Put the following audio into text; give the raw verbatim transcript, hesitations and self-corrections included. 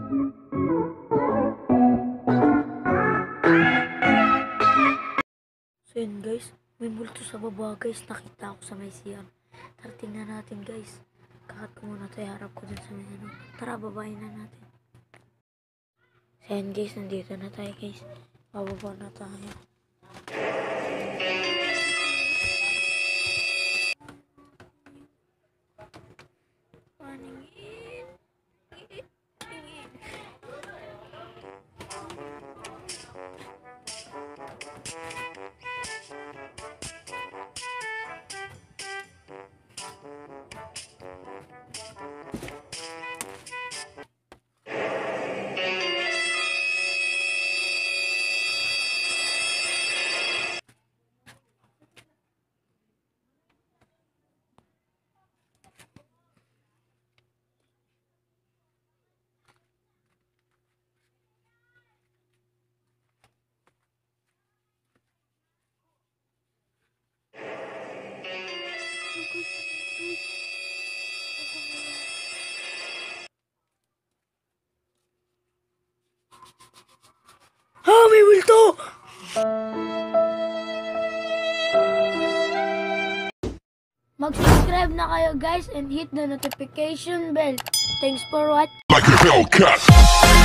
So yun guys, may multo sa baba guys. Nakita ako sa may C R. Tara tingnan natin guys. Kakat ko muna tayo, harap ko dun sa may ano. Tara, babayin na natin. So yun guys, nandito na tayo guys. Bababa na tayo. Ah, may multo! Mag-subscribe na kayo guys and hit the notification bell. Thanks for watching. Like a Hellcat.